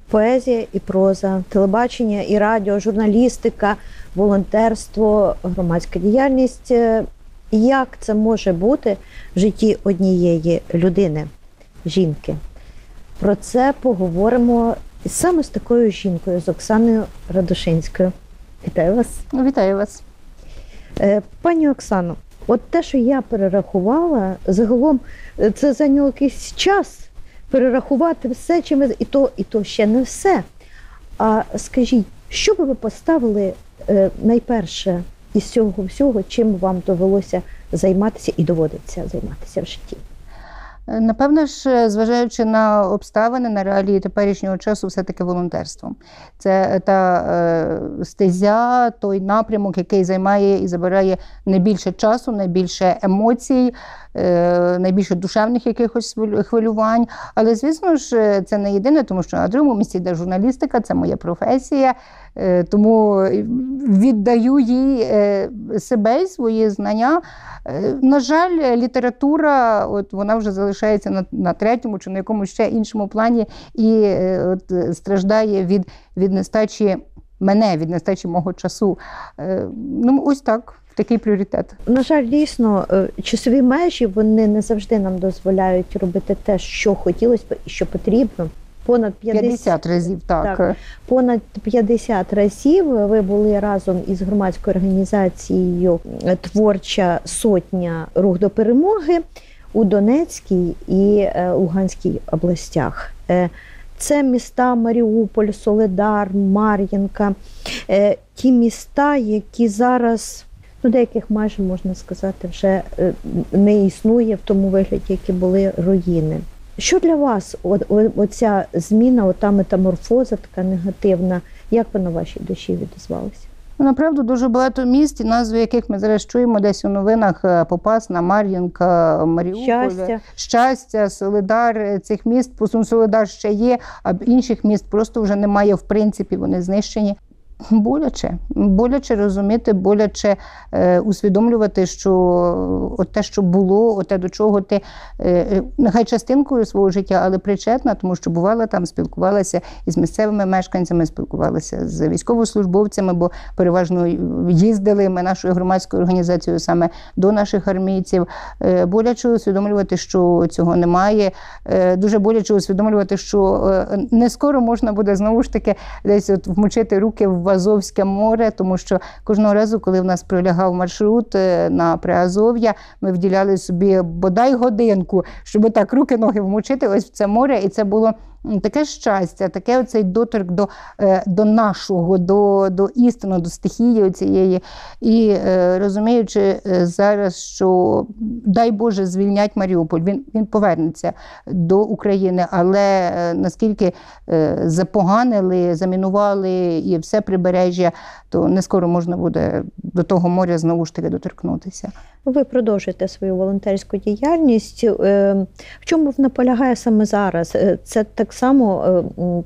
поезія і проза, телебачення і радіо, журналістика, волонтерство, громадська діяльність. Як це може бути в житті однієї людини, жінки? Про це поговоримо саме з такою жінкою, з Оксаною Радушинською. Вітаю вас. Вітаю вас. Пані Оксано, от те, що я перерахувала, загалом це зайняло якийсь час перерахувати все, чим ви... і то ще не все. А скажіть, що би ви поставили найперше із цього всього, чим вам довелося займатися і доводиться займатися в житті? Напевно ж, зважаючи на обставини, на реалії теперішнього часу, все-таки волонтерство. Це та стезя, той напрямок, який займає і забирає найбільше часу, найбільше емоцій, найбільше душевних якихось хвилювань. Але, звісно ж, це не єдине, тому що на другому місці йде журналістика, це моя професія. Тому віддаю їй себе і свої знання. На жаль, література, от вона вже залишається на третьому чи на якомусь ще іншому плані і от страждає від нестачі мене, від нестачі мого часу. Ну, ось так. Такий пріоритет. На жаль, дійсно, часові межі, вони не завжди нам дозволяють робити те, що хотілося б і що потрібно. Понад 50 разів, так. Понад 50 разів ви були разом із громадською організацією «Творча сотня. Рух до перемоги» у Донецькій і Луганській областях. Це міста Маріуполь, Солидар, Мар'їнка. Ті міста, які зараз, деяких майже, можна сказати, вже не існує в тому вигляді, які були руїни. Що для вас оця зміна, ота метаморфоза така негативна, як вона в вашій душі відозвалася? Направду, дуже багато міст, назви яких ми зараз чуємо десь у новинах: Попасна, Мар'їнка, Маріуполь, Щастя, Солидар. Цих міст, Солидар ще є, а інших міст просто вже немає, в принципі, вони знищені. Боляче розуміти, боляче усвідомлювати, що от те, що було, те, до чого ти, нехай частинкою свого життя, але причетна, тому що бувала там, спілкувалася із місцевими мешканцями, спілкувалася з військовослужбовцями, бо переважно їздили ми нашою громадською організацією саме до наших армійців. Боляче усвідомлювати, що цього немає. Дуже боляче усвідомлювати, що не скоро можна буде знову ж таки десь от вмочити руки в Азовське море, тому що кожного разу, коли в нас пролягав маршрут на Приазов'я, ми вділяли собі бодай годинку, щоб так руки-ноги вмочити ось в це море, і це було таке щастя, таке оцей доторк до нашого, до істини, до стихії цієї. І розуміючи зараз, що, дай Боже, звільнять Маріуполь, він повернеться до України, але наскільки запоганили, замінували і все прибережжя, то не скоро можна буде до того моря знову ж таки доторкнутися. Ви продовжуєте свою волонтерську діяльність. В чому вона полягає саме зараз? Це так само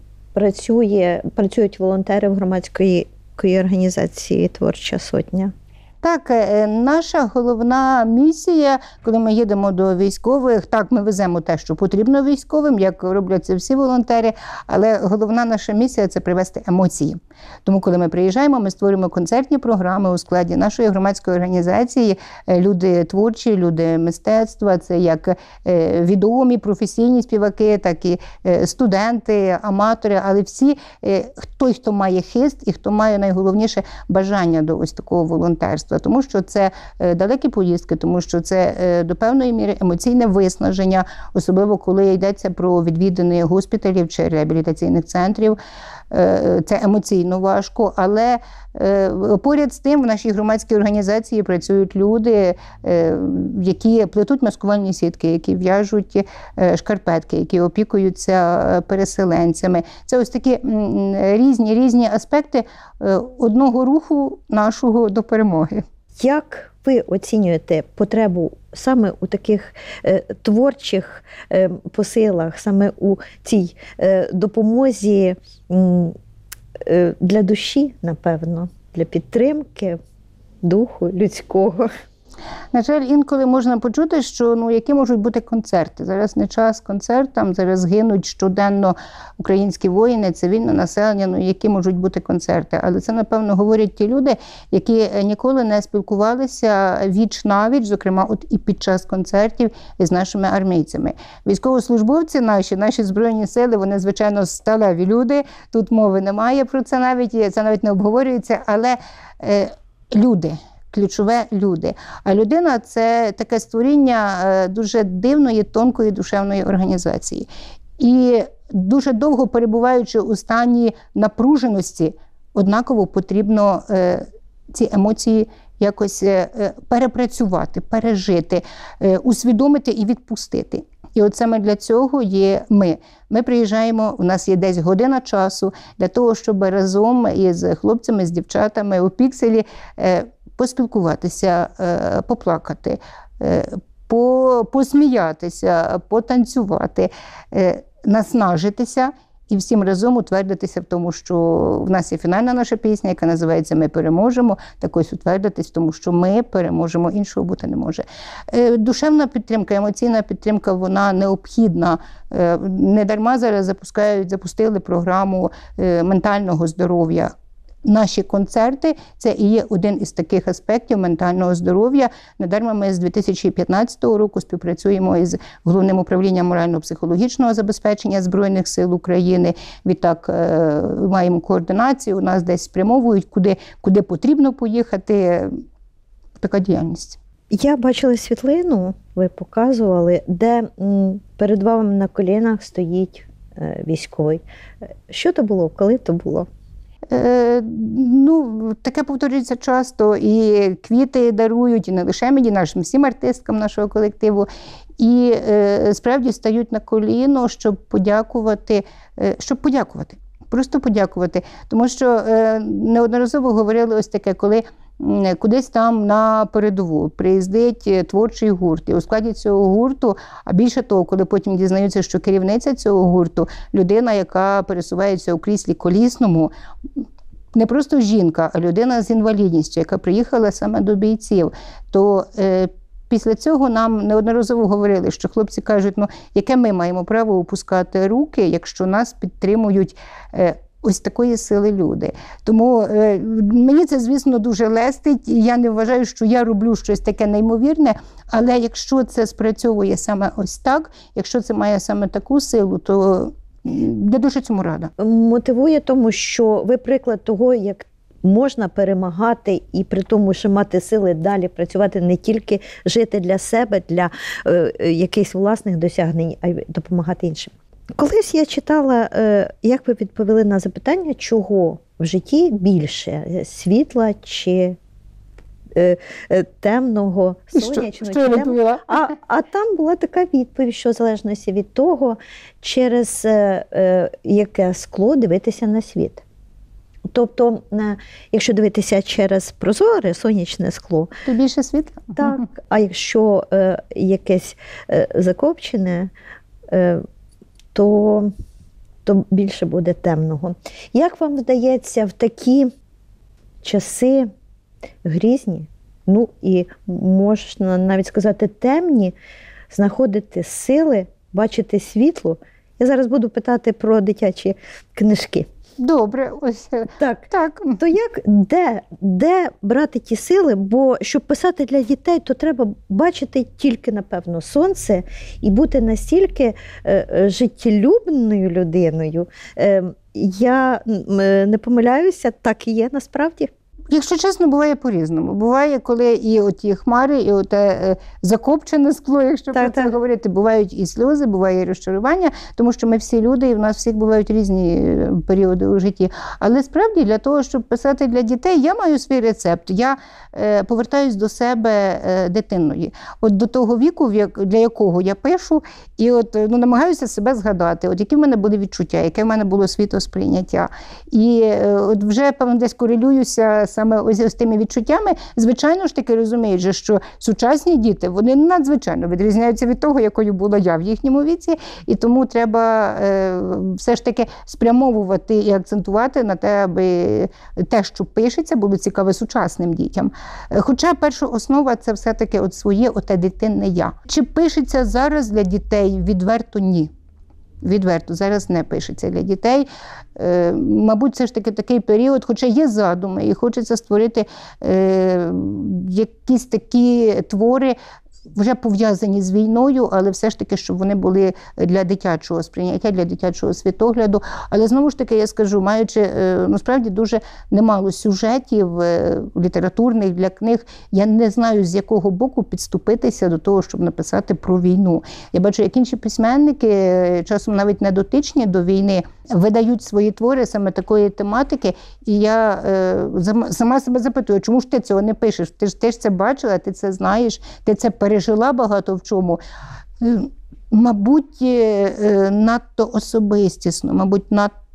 працюють волонтери в громадської організації «Творча сотня»? Так, наша головна місія, коли ми їдемо до військових, так, ми веземо те, що потрібно військовим, як роблять це всі волонтери, але головна наша місія – це привести емоції. Тому, коли ми приїжджаємо, ми створюємо концертні програми у складі нашої громадської організації. Люди творчі, люди мистецтва, це як відомі професійні співаки, так і студенти, аматори, але всі, той, хто має хист і хто має найголовніше бажання до ось такого волонтерства. Тому що це далекі поїздки, тому що це до певної міри емоційне виснаження, особливо коли йдеться про відвідини госпіталів чи реабілітаційних центрів. Це емоційно важко, але поряд з тим в нашій громадській організації працюють люди, які плетуть маскувальні сітки, які в'яжуть шкарпетки, які опікуються переселенцями. Це ось такі різні аспекти одного руху нашого до перемоги. Як ви оцінюєте потребу саме у таких творчих посилах, саме у цій допомозі для душі, напевно, для підтримки духу людського? На жаль, інколи можна почути, що які можуть бути концерти. Зараз не час концертам, зараз гинуть щоденно українські воїни, цивільне населення, які можуть бути концерти. Але це, напевно, говорять ті люди, які ніколи не спілкувалися віч-навіч, зокрема і під час концертів із нашими армійцями. Військовослужбовці наші Збройні сили, вони, звичайно, сталеві люди, тут мови немає про це навіть, це навіть не обговорюється, але люди. Ключове – люди. А людина – це таке створіння дуже дивної, тонкої душевної організації. І дуже довго перебуваючи у стані напруженості, однаково потрібно ці емоції якось перепрацювати, пережити, усвідомити і відпустити. І от саме для цього є ми. Ми приїжджаємо, у нас є десь година часу для того, щоб разом із хлопцями, з дівчатами у Пікселі поспілкуватися, поплакати, посміятися, потанцювати, наснажитися і всім разом утвердитися в тому, що в нас є фінальна наша пісня, яка називається «Ми переможемо», так ось утвердитись в тому, що ми переможемо, іншого бути не може. Душевна підтримка, емоційна підтримка, вона необхідна. Недарма зараз запустили програму ментального здоров'я. Наші концерти – це і є один із таких аспектів ментального здоров'я. Недарма ми з 2015 року співпрацюємо із Головним управлінням морально-психологічного забезпечення Збройних сил України. Відтак маємо координацію, у нас десь спрямовують, куди потрібно поїхати. Така діяльність. Я бачила світлину, ви показували, де перед вами на колінах стоїть військовий. Що то було? Коли то було? Таке повторюється часто, і квіти дарують, і не лише мені, нашим всім артисткам нашого колективу, і справді стають на коліно, щоб подякувати, просто подякувати. Тому що неодноразово говорили ось таке, коли кудись там на передову приїздить творчий гурт, і у складі цього гурту, а більше того, коли потім дізнаються, що керівниця цього гурту – людина, яка пересувається у кріслі колісному, не просто жінка, а людина з інвалідністю, яка приїхала саме до бійців, то після цього нам неодноразово говорили, що хлопці кажуть, яке ми маємо право опускати руки, якщо нас підтримують ось такої сили люди. Тому мені це, звісно, дуже лестить, і я не вважаю, що я роблю щось таке неймовірне, але якщо це спрацьовує саме ось так, якщо це має саме таку силу, то я дуже цьому рада. Мотивує тому, що ви приклад того, як можна перемагати і при тому, що мати сили далі працювати, не тільки жити для себе, для якихось власних досягнень, а й допомагати іншим. Колись я читала, як ви відповіли на запитання, чого в житті більше – світла чи темного, сонячного. Що я відповіла? А там була така відповідь, що в залежності від того, через яке скло дивитися на світ. Тобто, якщо дивитися через прозоре сонячне скло, то більше світла? Так, а якщо якесь закопчене, то більше буде темного. Як вам здається, в такі часи грізні, і можна навіть сказати темні, знаходити сили, бачити світло? Я зараз буду питати про дитячі книжки. Добре, ось так. То де брати ті сили? Бо щоб писати для дітей, то треба бачити тільки, напевно, сонце і бути настільки життєлюбною людиною. Я не помиляюся, так і є насправді. Якщо чесно, буває по-різному. Буває, коли і оті хмари, і оте закопчене скло, якщо про це говорити, бувають і сльози, буває і розчарування, тому що ми всі люди, і в нас всіх бувають різні періоди у житті. Але справді для того, щоб писати для дітей, я маю свій рецепт. Я повертаюсь до себе дитиною. От до того віку, для якого я пишу, і намагаюся себе згадати, які в мене були відчуття, яке в мене було світосприйняття. І вже, певно, десь корелююся саме ось тими відчуттями, звичайно ж таки розуміють, що сучасні діти, вони надзвичайно відрізняються від того, якою була я в їхньому віці, і тому треба все ж таки спрямовувати і акцентувати на те, аби те, що пишеться, було цікаве сучасним дітям. Хоча перша основа – це все-таки от своє оте дитинне я. Чи пишеться зараз для дітей? Відверто ні. Відверто, зараз не пишеться для дітей. Мабуть, це ж таки такий період, хоча є задуми, і хочеться створити якісь такі твори, вже пов'язані з війною, але все ж таки, щоб вони були для дитячого сприйняття, для дитячого світогляду. Але знову ж таки, я скажу, маючи насправді дуже немало сюжетів літературних для книг, я не знаю, з якого боку підступитися до того, щоб написати про війну. Я бачу, як інші письменники, часом навіть не дотичні до війни, видають свої твори саме такої тематики, і я сама себе запитую, чому ж ти цього не пишеш? Ти ж це бачила, ти це знаєш, ти це пережила багато в чому. Мабуть, надто особистісно, мабуть,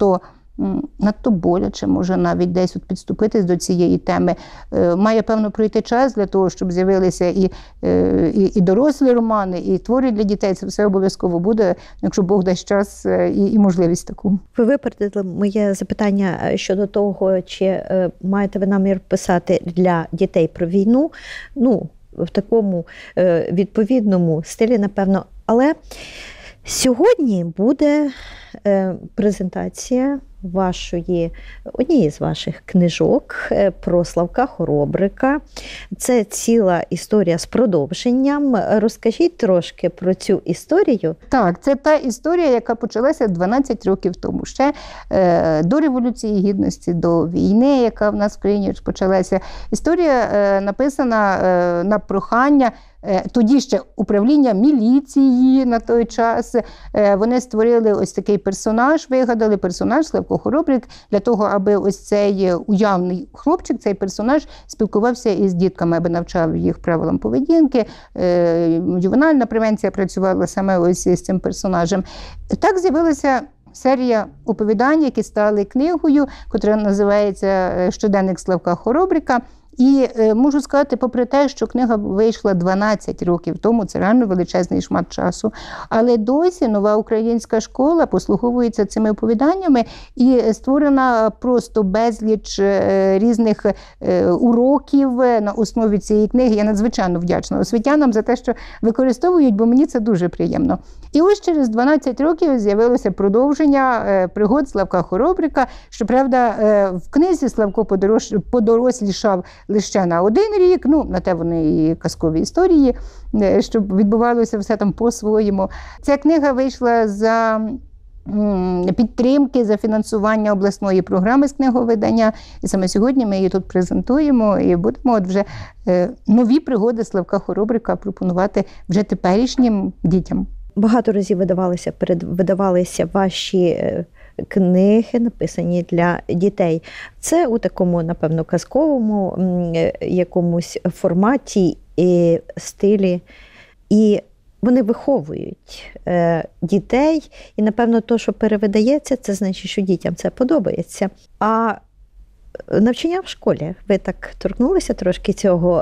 надто боляче може навіть десь от підступитись до цієї теми. Має, певно, пройти час для того, щоб з'явилися і дорослі романи, і твори для дітей. Це все обов'язково буде, якщо Бог дасть час і можливість таку. Ви випередили моє запитання щодо того, чи маєте ви намір писати для дітей про війну, в такому відповідному стилі, напевно. Але сьогодні буде презентація однієї з ваших книжок про Славка Хоробрика. Це ціла історія з продовженням. Розкажіть трошки про цю історію. Так, це та історія, яка почалася 12 років тому. Ще до Революції Гідності, до війни, яка в нас в країні почалася. Історія написана на прохання тоді ще управління міліції на той час. Вони створили ось такий персонаж, вигадали персонаж Славко Хоробрик для того, аби ось цей уявний хлопчик, цей персонаж спілкувався із дітками, аби навчав їх правилам поведінки. Ювенальна превенція працювала саме ось з цим персонажем. Так з'явилася серія оповідань, які стали книгою, котра називається «Щоденник Славка Хоробрика». І можу сказати, попри те, що книга вийшла 12 років тому, це реально величезний шмат часу, але досі нова українська школа послуговується цими оповіданнями і створена просто безліч різних уроків на основі цієї книги. Я надзвичайно вдячна освітянам за те, що використовують, бо мені це дуже приємно. І ось через 12 років з'явилося продовження пригод Славка Хоробрика. Щоправда, в книзі Славко подорослішав лише на 1 рік, на те вони і казкові історії, щоб відбувалося все там по-своєму. Ця книга вийшла за підтримки, за фінансування обласної програми з книговидання. І саме сьогодні ми її тут презентуємо і будемо вже нові пригоди Славка Хоробрика пропонувати вже теперішнім дітям. Багато разів видавалися ваші книги, написані для дітей. Це у такому, напевно, казковому якомусь форматі і стилі. І вони виховують дітей. І, напевно, то, що перевидається, це значить, що дітям це подобається. А навчання в школі, ви так торкнулися трошки цього.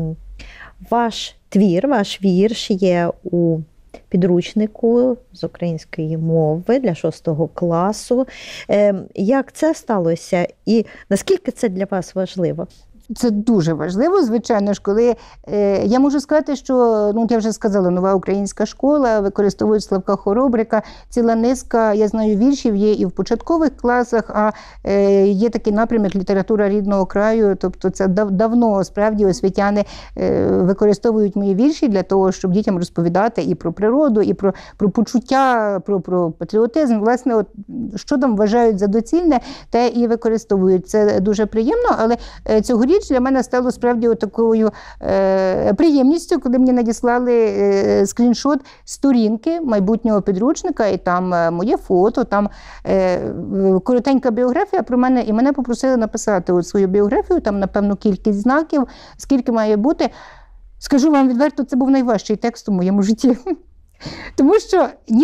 Ваш твір, ваш вірш є у підручнику з української мови для 6 класу. Як це сталося і наскільки це для вас важливо? Це дуже важливо, звичайно ж, коли я можу сказати, що, я вже сказала, нова українська школа, використовують Славка Хоробрика, ціла низка, я знаю, віршів є і в початкових класах, а є такий напрямок література рідного краю, тобто це давно, справді, освітяни використовують мої вірші для того, щоб дітям розповідати і про природу, і про почуття, про патріотизм, власне, що там вважають за доцільне, те і використовують. Це дуже приємно, але цьогоріч для мене стало справді такою приємністю, коли мені надіслали скріншот сторінки майбутнього підручника, і там моє фото, там коротенька біографія про мене, і мене попросили написати свою біографію, там, напевно, кількість знаків, скільки має бути. Скажу вам відверто, це був найважчий текст у моєму житті. Тому що ніби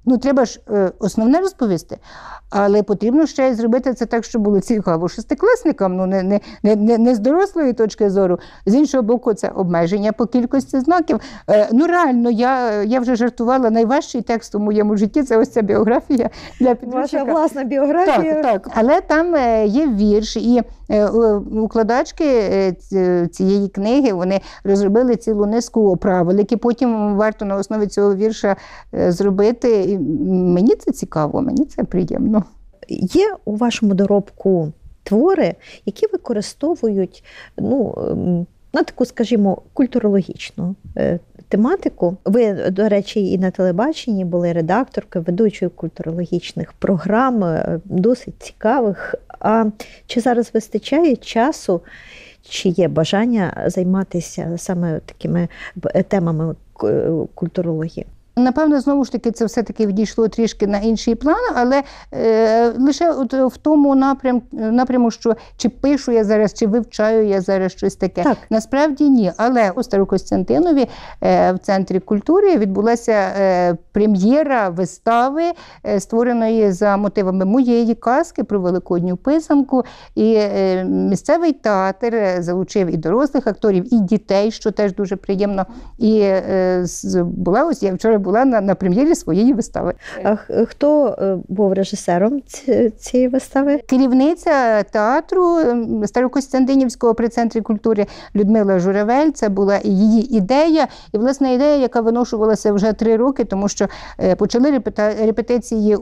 ну, треба ж основне розповісти, але потрібно ще й зробити це так, щоб було цікаво шестикласникам, ну, не з дорослої точки зору. З іншого боку, це обмеження по кількості знаків. Ну, реально, я вже жартувала, найважчий текст у моєму житті – це ось ця біографія для підручника. Ваша власна біографія. Так. Але там є вірш, і укладачки цієї книги, вони розробили цілу низку оправил, які потім варто на основі цього вірша зробити. І мені це цікаво, мені це приємно. Є у вашому доробку твори, які використовують, ну, на таку, скажімо, культурологічну тематику. Ви, до речі, і на телебаченні були редакторкою, ведучою культурологічних програм, досить цікавих. А чи зараз вистачає часу, чи є бажання займатися саме такими темами культурології? Напевно, знову ж таки, це все-таки відійшло трішки на інший план, але лише от в тому напряму, що чи пишу я зараз, чи вивчаю я зараз щось таке. Так. Насправді ні. Але у Старокостянтинові в Центрі культури відбулася прем'єра вистави, створеної за мотивами моєї казки про Великодню писанку. І місцевий театр залучив і дорослих акторів, і дітей, що теж дуже приємно. І була ось я вчора була на прем'єрі своєї вистави. А хто був режисером цієї вистави? Керівниця театру Старокостянтинівського при Центрі культури Людмила Журавель. Це була її ідея. І, власне, ідея, яка виношувалася вже 3 роки, тому що почали репетиції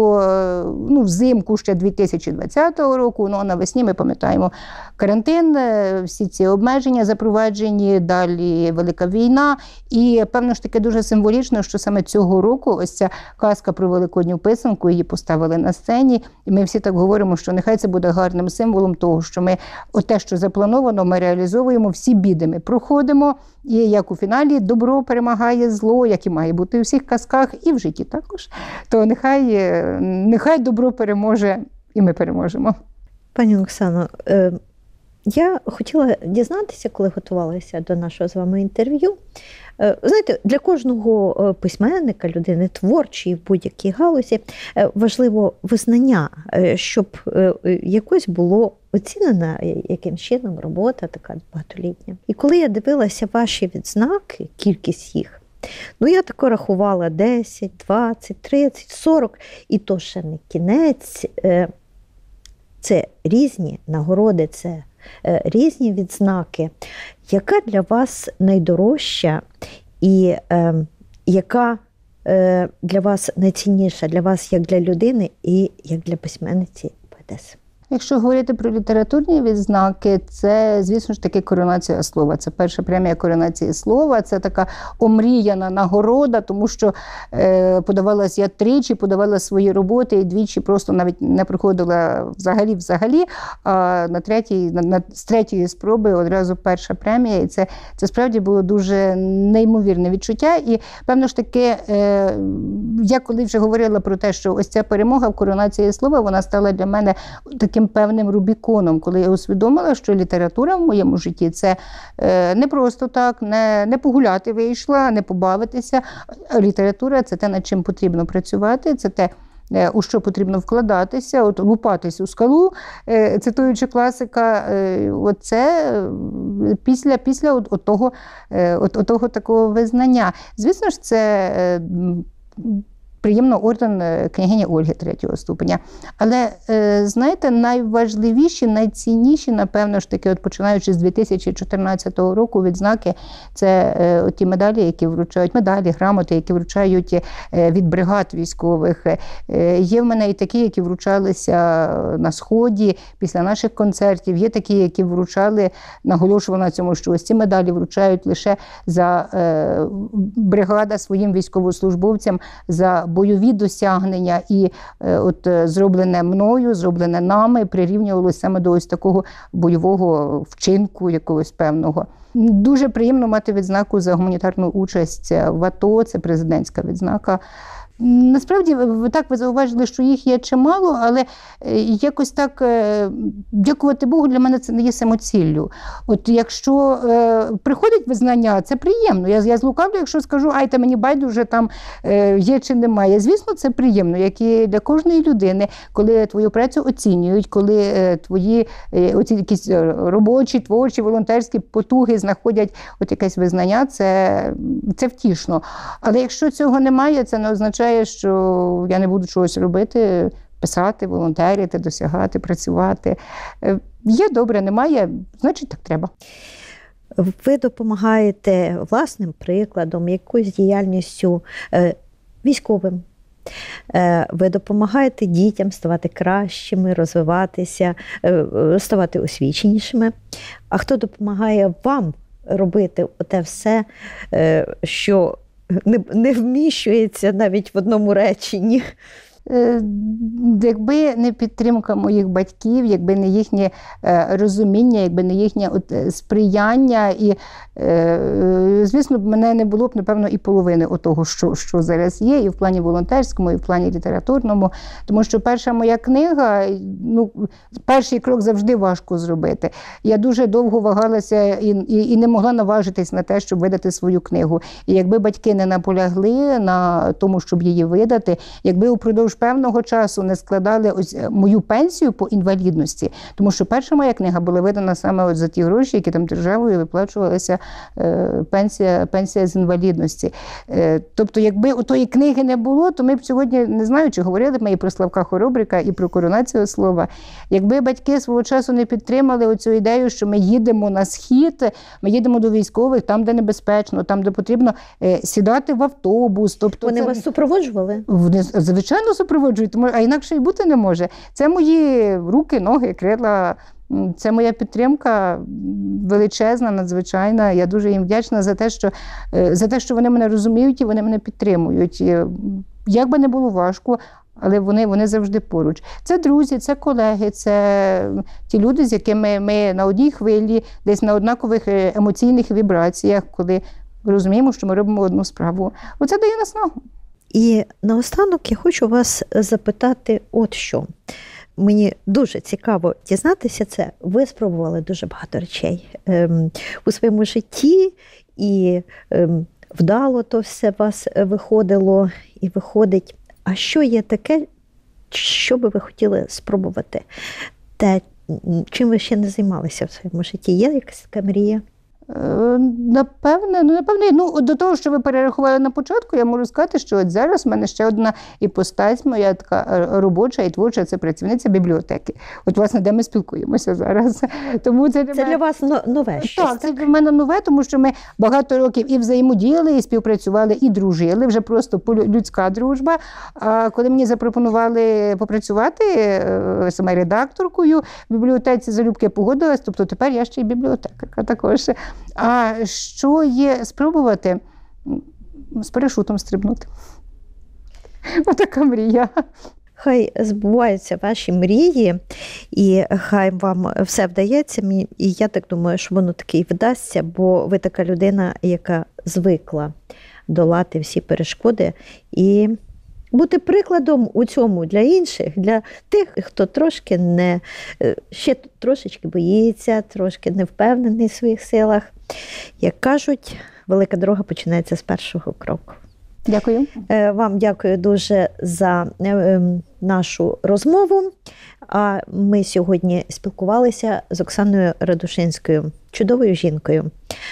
взимку ще 2020 року, ну а навесні, ми пам'ятаємо, карантин, всі ці обмеження запроваджені, далі Велика війна. І, певно ж таки, дуже символічно, що саме цього року ось ця казка про Великодню писанку, її поставили на сцені. І ми всі так говоримо, що нехай це буде гарним символом того, що ми те, що заплановано, ми реалізовуємо, всі біди ми проходимо. І як у фіналі добро перемагає зло, як і має бути у всіх казках, і в житті також. То нехай добро переможе, і ми переможемо. Пані Оксано, я хотіла дізнатися, коли готувалася до нашого з вами інтерв'ю. Знаєте, для кожного письменника, людини творчої в будь-якій галузі важливо визнання, щоб якось було оцінена яким чином робота така багатолітня. І коли я дивилася ваші відзнаки, кількість їх, ну я тако рахувала 10, 20, 30, 40, і то ще не кінець. Це різні нагороди, це різні відзнаки. Яка для вас найдорожча і яка для вас найцінніша, для вас як для людини і як для письменниці, поетеси? Якщо говорити про літературні відзнаки, це, звісно ж таки, коронація слова. Це перша премія коронації слова, це така омріяна нагорода, тому що подавалась я 3 подавала свої роботи, і 2 просто навіть не приходила взагалі, а з 3-ї спроби одразу перша премія. І це справді було дуже неймовірне відчуття. І, певно ж таки, я коли вже говорила про те, що ось ця перемога в коронації слова, вона стала для мене таким певним рубіконом, коли я усвідомила, що література в моєму житті – це не просто так, не погуляти вийшла, не побавитися. Література – це те, над чим потрібно працювати, це те, у що потрібно вкладатися, от лупатись у скалу, цитуючи класика, оце після того такого визнання. Звісно ж, це приємно орден княгині Ольги 3-го ступеня. Але, знаєте, найважливіші, найцінніші, напевно ж таки, от починаючи з 2014 року, відзнаки – це ті медалі, які вручають, грамоти, які вручають від бригад військових. Є в мене і такі, які вручалися на Сході після наших концертів. Є такі, які вручали, наголошували на цьому, що ось ці медалі вручають лише за бригада своїм військовослужбовцям, за бойові досягнення, і от зроблене мною, зроблене нами, прирівнювалося саме до ось такого бойового вчинку якогось певного. Дуже приємно мати відзнаку за гуманітарну участь в АТО, це президентська відзнака. Насправді, ви зауважили, що їх є чимало, але якось так, дякувати Богу, для мене це не є самоціллю. От якщо приходить визнання, це приємно. Я злукавлю, якщо скажу, та мені байдуже там є чи немає. Звісно, це приємно, як і для кожної людини, коли твою працю оцінюють, коли твої оці якісь робочі, творчі, волонтерські потуги знаходять от якесь визнання, це втішно. Але якщо цього немає, це не означає, що я не буду чогось робити, писати, волонтерити, досягати, працювати. Є добре, немає, значить так треба. Ви допомагаєте власним прикладом, якоюсь діяльністю військовим. Ви допомагаєте дітям ставати кращими, розвиватися, ставати освіченішими. А хто допомагає вам робити те все, що не вміщується навіть в одному реченні? Якби не підтримка моїх батьків, якби не їхнє розуміння, якби не їхнє сприяння, і, звісно, в мене не було б, напевно, і половини того, що зараз є, і в плані волонтерському, і в плані літературному. Тому що перша моя книга, перший крок завжди важко зробити. Я дуже довго вагалася і не могла наважитись на те, щоб видати свою книгу. І якби батьки не наполягли на тому, щоб її видати, якби упродовж певного часу не складали ось мою пенсію по інвалідності, тому що перша моя книга була видана саме за ті гроші, які там державою виплачувалася пенсія з інвалідності. Тобто, якби отої книги не було, то ми б сьогодні, не знаю, чи говорили б ми і про Славка Хоробрика, і про коронацію слова. Якби батьки свого часу не підтримали оцю ідею, що ми їдемо на схід, ми їдемо до військових, там, де небезпечно, там, де потрібно сідати в автобус. Тобто, вони вас супроводжували? Звичайно, супроводжують, а інакше і бути не може. Це мої руки, ноги, крила, це моя підтримка величезна, надзвичайна. Я дуже їм вдячна за те, що вони мене розуміють і вони мене підтримують. Як би не було важко, але вони завжди поруч. Це друзі, це колеги, це ті люди, з якими ми на одній хвилі, десь на однакових емоційних вібраціях, коли розуміємо, що ми робимо одну справу. Оце дає наснагу. І наостанок я хочу вас запитати от що. Мені дуже цікаво дізнатися це. Ви спробували дуже багато речей у своєму житті, і вдало то все у вас виходило і виходить. А що є таке, що би ви хотіли спробувати? Те, чим ви ще не займалися в своєму житті? Є якась така мрія? Напевне, до того, що ви перерахували на початку, я можу сказати, що от зараз в мене ще одна іпостась моя така робоча і творча, це працівниця бібліотеки. От, власне, де ми спілкуємося зараз. Тому це для вас нове щось? Так, це для мене нове, тому що ми багато років і взаємодіяли, і співпрацювали, і дружили, вже просто людська дружба. А коли мені запропонували попрацювати саме редакторкою в бібліотеці, залюбки погодилась, тобто тепер я ще й бібліотекарка також. А що є спробувати? З парашутом стрибнути. Отака мрія. Хай збуваються ваші мрії, і хай вам все вдається. І я так думаю, що воно таки і вдасться, бо ви така людина, яка звикла долати всі перешкоди і бути прикладом у цьому для інших, для тих, хто ще трошечки боїться, трошки не впевнений в своїх силах. Як кажуть, велика дорога починається з першого кроку. Дякую. Вам дякую дуже за нашу розмову. А ми сьогодні спілкувалися з Оксаною Радушинською, чудовою жінкою,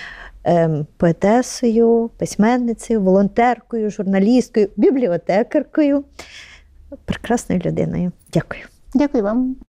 поетесою, письменницею, волонтеркою, журналісткою, бібліотекаркою, прекрасною людиною. Дякую. Дякую вам.